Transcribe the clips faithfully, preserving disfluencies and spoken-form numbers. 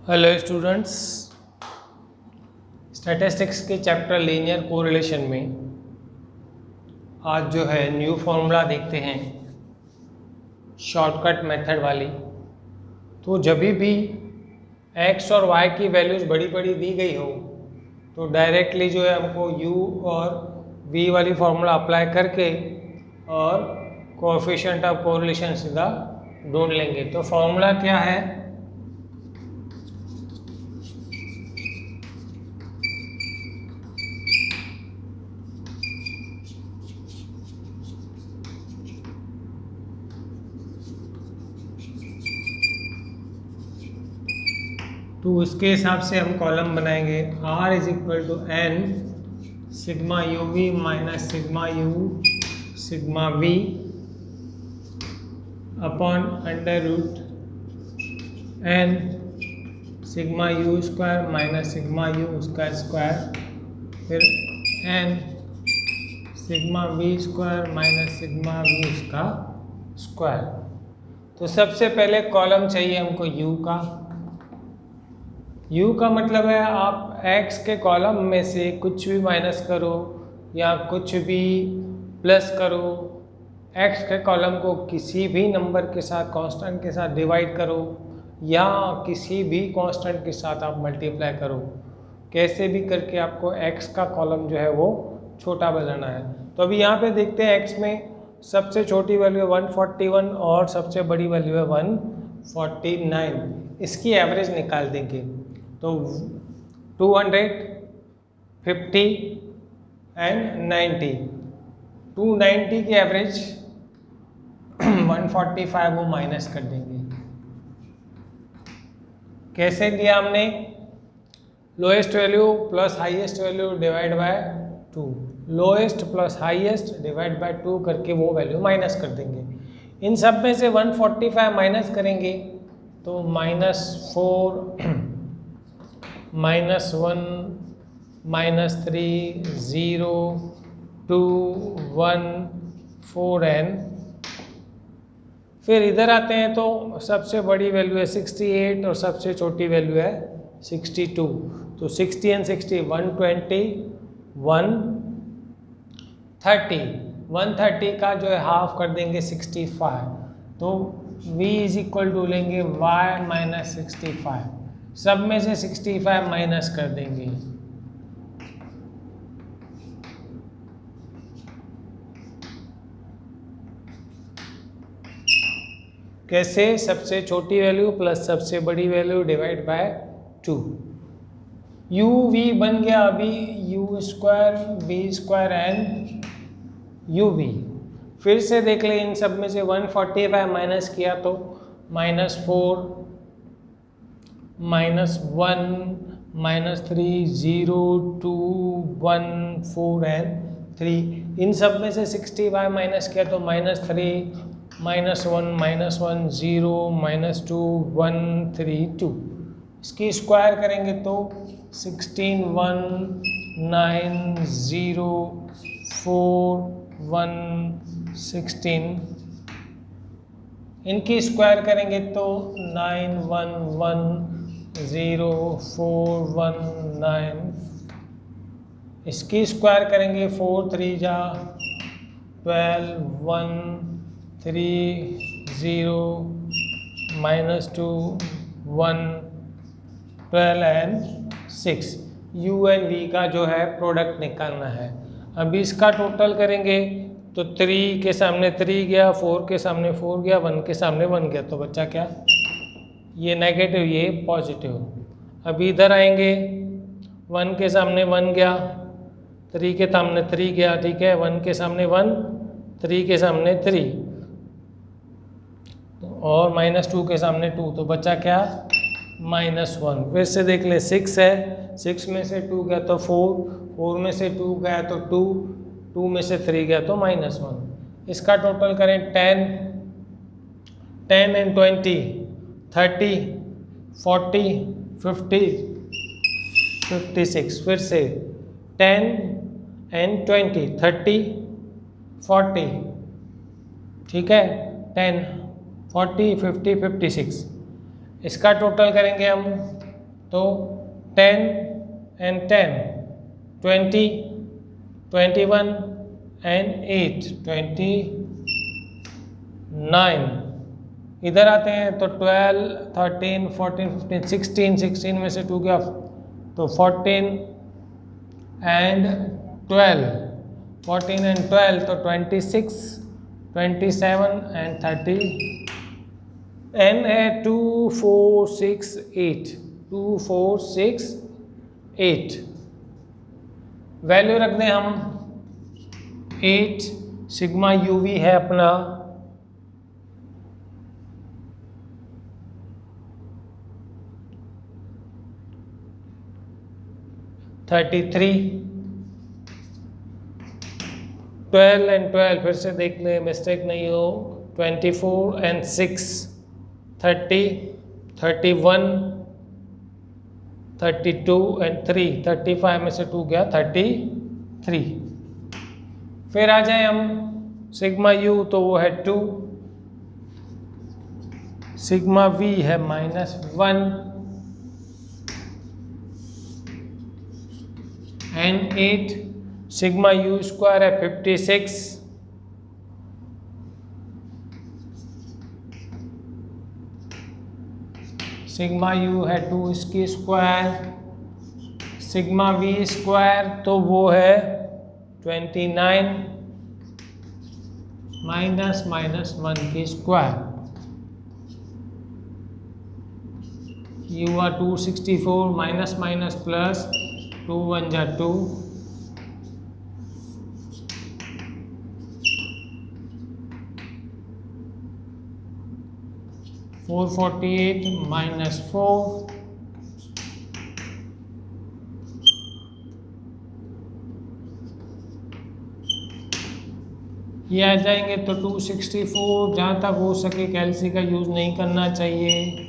Hello students, statistics के chapter linear correlation में आज जो है न्यू फॉर्मूला देखते हैं शॉर्टकट मेथड वाली। तो जब भी x और y की वैल्यूज बड़ी बड़ी दी गई हो तो डायरेक्टली जो है हमको u और v वाली फार्मूला अप्लाई करके और कोएफिशिएंट ऑफ कोरिलेशन सीधा ढूंढ लेंगे। तो फार्मूला क्या है? तो इसके हिसाब से हम कॉलम बनाएंगे R is equal to n sigma u v minus sigma u sigma v upon under root n sigma u square minus sigma u उसका स्क्वायर, फिर n sigma v square minus sigma v उसका square. तो सबसे पहले column चाहिए हमको u का। u का मतलब है आप x के कॉलम में से कुछ भी माइनस करो या कुछ भी प्लस करो, x के कॉलम को किसी भी नंबर के साथ कांस्टेंट के साथ डिवाइड करो या किसी भी कांस्टेंट के साथ आप मल्टीप्लाई करो। कैसे भी करके आपको x का कॉलम जो है वो छोटा बनाना है। तो अभी यहाँ पे देखते हैं x में सबसे छोटी वैल्यू है वन फोर्टी वन और सबसे बड़ी वैल्यू है वन फोर्टी नाइन। इसकी एवरेज निकाल देंगे तो two hundred, fifty and ninety. Two ninety की एवरेज वन फोर्टी फाइव वो माइनस कर देंगे। कैसे दिया हमने? Lowest value plus highest value divide by two, lowest plus highest divide by two करके वो वैल्यू माइनस कर देंगे। इन सब में से वन फोर्टी फाइव माइनस करेंगे तो minus four minus one minus three zero two one four n. फिर इधर आते हैं तो सबसे बड़ी वैल्यू है सिक्सटी एट और सबसे छोटी वैल्यू है सिक्सटी टू। तो sixty and sixty one twenty, one thirty, one thirty का जो है हाफ कर देंगे सिक्सटी फाइव। तो v इज इक्वल टू लेंगे y माइनस सिक्सटी फाइव, सब में से सिक्सटी फाइव माइनस कर देंगे। कैसे? सबसे छोटी वैल्यू प्लस सबसे बड़ी value divide by two. u v बन गया अभी u square v square and u v। फिर से देख ले, इन सब में से वन फोर्टी फाइव माइनस किया तो minus four minus one minus three zero two one four and three. इन सब में से सिक्सटी फाइव माइनस किया तो minus three minus one minus one zero minus two one three two. इसकी square करेंगे तो sixteen one nine zero four one sixteen. इनकी स्क्वायर करेंगे तो nine one one zero four one nine. इसकी square करेंगे फोर थ्री जा twelve one three zero minus two one twelve and six. U and v का जो है product निकालना है। अभी इसका टोटल करेंगे तो थ्री के सामने थ्री गया, फोर के सामने फोर गया, वन के सामने वन गया, तो बच्चा क्या? ये नेगेटिव ये पॉजिटिव। अभी इधर आएंगे, वन के सामने वन गया, थ्री के सामने थ्री गया, ठीक है, वन के सामने वन, थ्री के सामने थ्री और माइनस टू के सामने टू, तो बच्चा क्या? Minus one. फिर से देख ले, सिक्स है, सिक्स में से टू गया तो फोर, फोर में से टू गया तो टू, टू में से थ्री गया तो माइनस वन। इसका टोटल करें ten, ten and twenty thirty forty fifty fifty six. फिर से ten and twenty thirty forty, ठीक है, ten forty fifty fifty six. इसका टोटल करेंगे हम तो ten and ten twenty, twenty one and eight twenty nine. इधर आते हैं तो twelve, thirteen, fourteen, fifteen, sixteen, sixteen में से टू गया तो fourteen and twelve, fourteen and twelve तो twenty six, twenty seven and thirty. N है two four six eight, two four six eight. Value रख दें हम एट, सिग्मा यूवी है अपना thirty three. Twelve and twelve फिर से देख ले, मिस्टेक नहीं हो। Twenty four and six thirty, thirty one, thirty two and three, thirty five में से टू गया थर्टी थ्री। फिर आ जाए हम सिग्मा यू तो वो है टू, सिग्मा वी है minus one and eight, sigma u square है फिफ्टी सिक्स, सिग्मा यू है टू इसकी स्क्वायर, सिग्मा वी स्क्वायर तो वो है twenty nine minus minus one की square, u r two sixty four minus minus plus two one जा two, four forty eight minus four, ये आ जाएंगे तो टू सिक्सटी फोर। जहाँ तक हो सके कैलसी का यूज़ नहीं करना चाहिए।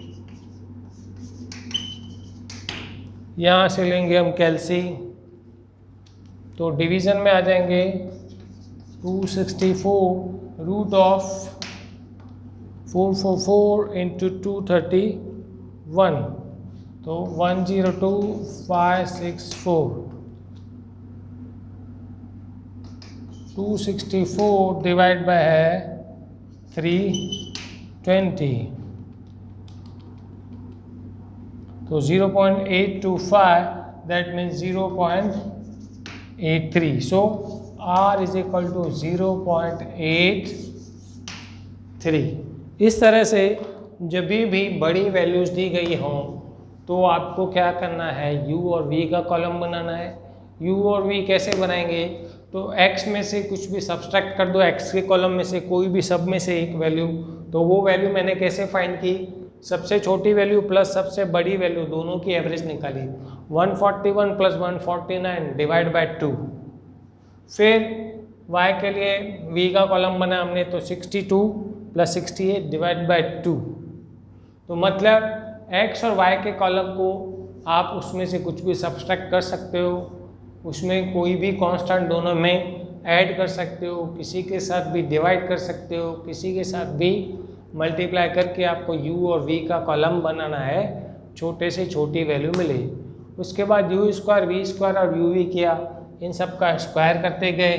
यहाँ से लेंगे हम कैलसी तो डिवीज़न में आ जाएंगे two sixty four root of four four four into two thirty one तो one zero two five six four, two sixty four divide by है थ्री ट्वेंटी तो zero point eight two five, that means zero point eight three. So R is equal to zero point eight three. इस तरह से जब भी बड़ी values दी गई हों तो आपको क्या करना है, U और V का कॉलम बनाना है। U और V कैसे बनाएंगे, तो X में से कुछ भी सब्सट्रैक्ट कर दो, X के कॉलम में से कोई भी सब में से एक वैल्यू, तो वो वैल्यू मैंने कैसे फाइंड की, सबसे छोटी वैल्यू प्लस सबसे बड़ी वैल्यू दोनों की एवरेज निकाली, one forty one plus one forty nine divide by two. फिर y के लिए v का कॉलम बना हमने तो sixty two plus sixty eight divide by two. तो मतलब x और y के कॉलम को आप उसमें से कुछ भी सब्सट्रैक्ट कर सकते हो, उसमें कोई भी कांस्टेंट दोनों में ऐड कर सकते हो, किसी के साथ भी डिवाइड कर सकते हो, किसी के साथ भी मल्टीप्लाई करके आपको u और v का कॉलम बनाना है, छोटे से छोटी वैल्यू मिले। उसके बाद यू स्क्वायर वी स्क्वायर और यू वी किया, इन सब का स्क्वायर करते गए,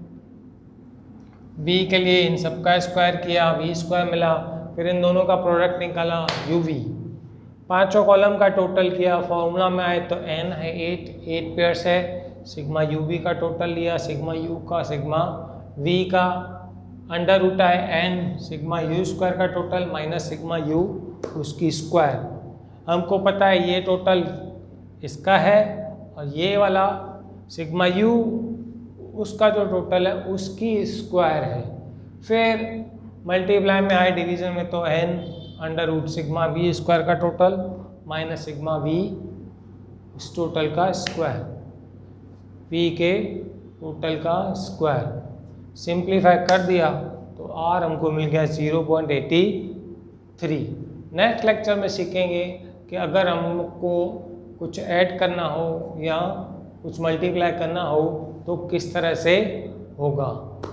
v के लिए इन सब का स्क्वायर किया, v स्क्वायर मिला, फिर इन दोनों का प्रोडक्ट निकाला uv, पांचों कॉलम का टोटल किया, फॉर्मूला में आए तो n है एट, एट पेयर्स है, सिग्मा uv का टोटल लिया, सिग्मा u का, सिग्मा v का, अंडर रूट आए n, सिग्मा u स्क्वायर का टोटल माइनस सिग्मा u उसकी स्क्वायर। हमको पता है ये टोटल इसका है और ये वाला सिग्मा u उसका जो टोटल है उसकी स्क्वायर है। फिर मल्टीप्लाई में आए डिवीज़न में तो n under root sigma v square का टोटल माइनस सिग्मा v उस टोटल का स्क्वायर, v के टोटल का स्क्वायर। सिंप्लीफाई कर दिया तो r हमको मिल गया zero point eight three. Next lecture में सीखेंगे कि अगर हमको कुछ ऐड करना हो या कुछ मल्टीप्लाई करना हो तो किस तरह से होगा।